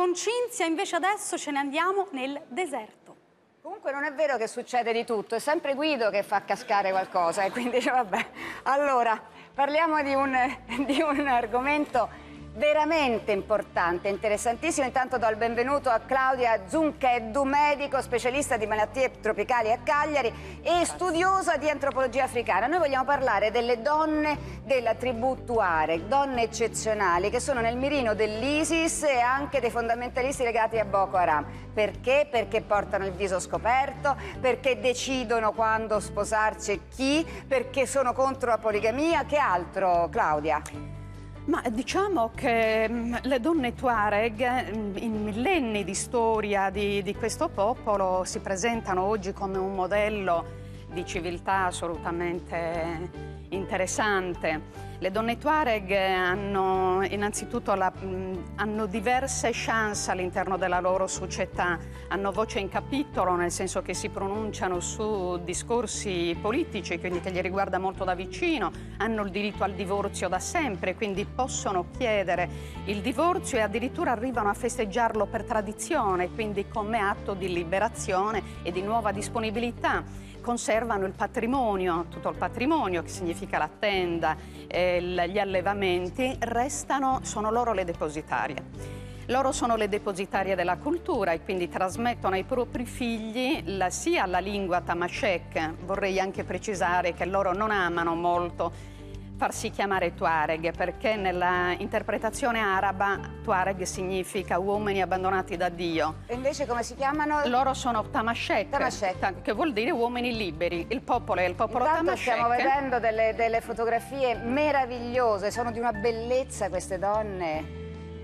con Cinzia, invece adesso ce ne andiamo nel deserto. Comunque non è vero che succede di tutto, è sempre Guido che fa cascare qualcosa e quindi vabbè. Allora, parliamo di un argomento veramente importante, interessantissimo. Intanto do il benvenuto a Claudia Zuncheddu, medico, specialista di malattie tropicali a Cagliari e studiosa di antropologia africana. Noi vogliamo parlare delle donne della tribù Tuareg, donne eccezionali che sono nel mirino dell'ISIS e anche dei fondamentalisti legati a Boko Haram. Perché? Perché portano il viso scoperto, perché decidono quando sposarsi e chi, perché sono contro la poligamia. Che altro, Claudia? Ma diciamo che le donne Tuareg, in millenni di storia di questo popolo, si presentano oggi come un modello di civiltà assolutamente interessante. Le donne Tuareg hanno innanzitutto hanno diverse chance all'interno della loro società, hanno voce in capitolo, nel senso che si pronunciano su discorsi politici, quindi che li riguarda molto da vicino, hanno il diritto al divorzio da sempre, quindi possono chiedere il divorzio e addirittura arrivano a festeggiarlo per tradizione, quindi come atto di liberazione e di nuova disponibilità. Conservano il patrimonio, tutto il patrimonio, che significa la tenda, gli allevamenti, sono loro le depositarie. Loro sono le depositarie della cultura e quindi trasmettono ai propri figli sia la lingua tamashek. Vorrei anche precisare che loro non amano molto farsi chiamare Tuareg, perché nella interpretazione araba Tuareg significa uomini abbandonati da Dio. E invece come si chiamano? Loro sono Tamashek, che vuol dire uomini liberi. Il popolo è il popolo Tamashek. Stiamo vedendo delle fotografie meravigliose, sono di una bellezza queste donne.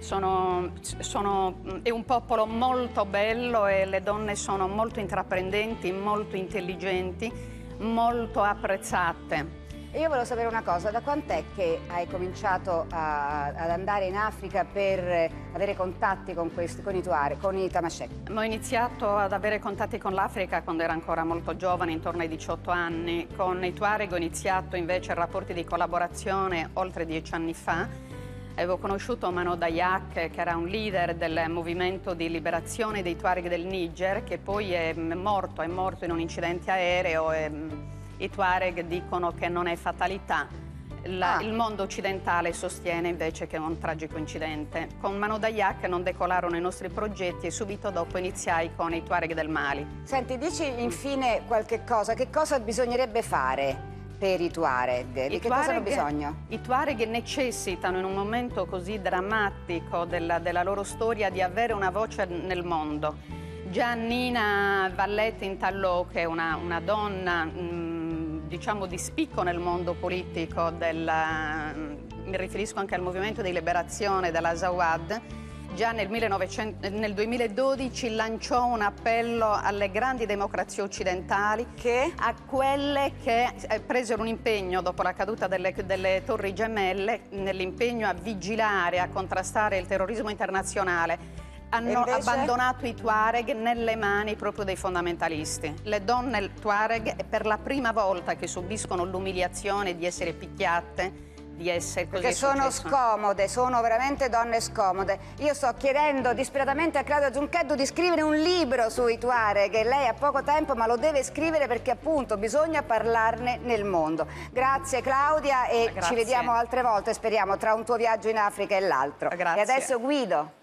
È un popolo molto bello e le donne sono molto intraprendenti, molto intelligenti, molto apprezzate. Io volevo sapere una cosa, da quant'è che hai cominciato ad andare in Africa per avere contatti con i Tuareg, con i Tamashek? Ho iniziato ad avere contatti con l'Africa quando ero ancora molto giovane, intorno ai 18 anni. Con i Tuareg ho iniziato invece rapporti di collaborazione oltre 10 anni fa. Avevo conosciuto Mano Dayak, che era un leader del movimento di liberazione dei Tuareg del Niger, che poi è morto in un incidente aereo. I Tuareg dicono che non è fatalità. Il mondo occidentale sostiene invece che è un tragico incidente. Con Mano Dayak non decolarono i nostri progetti e subito dopo iniziai con i Tuareg del Mali. Senti, dici infine qualche cosa. Che cosa bisognerebbe fare per i Tuareg? Di che cosa hanno bisogno? I Tuareg necessitano in un momento così drammatico della loro storia di avere una voce nel mondo. Già Nina Valletti Intallo, che è una donna diciamo di spicco nel mondo politico, mi riferisco anche al movimento di liberazione della Zawad, già nel 2012 lanciò un appello alle grandi democrazie occidentali, a quelle che presero un impegno dopo la caduta delle Torri Gemelle, nell'impegno a vigilare, a contrastare il terrorismo internazionale. Hanno abbandonato i Tuareg nelle mani proprio dei fondamentalisti. Le donne Tuareg per la prima volta che subiscono l'umiliazione di essere picchiate, di essere così. Perché sono scomode, sono veramente donne scomode. Io sto chiedendo disperatamente a Claudia Zuncheddu di scrivere un libro sui Tuareg, che lei ha poco tempo ma lo deve scrivere perché appunto bisogna parlarne nel mondo. Grazie Claudia e ci vediamo altre volte, speriamo, tra un tuo viaggio in Africa e l'altro. E adesso Guido.